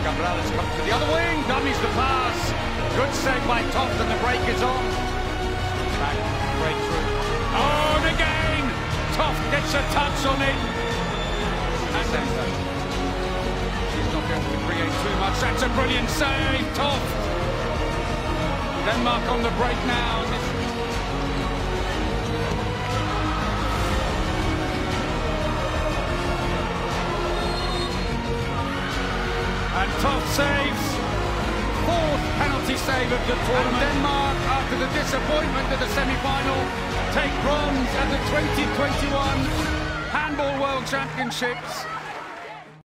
Cabral has come to the other wing, dummies the pass. Good save by Toft, and the break is on. Back, breakthrough. Oh, and again! Toft gets a touch on it. And Sandra. She's not able to create too much. That's a brilliant save, Toft. Denmark on the break now. And Toft saves. Fourth penalty save of the tournament. And Denmark, after the disappointment of the semi-final, take bronze at the 2021 Handball World Championships.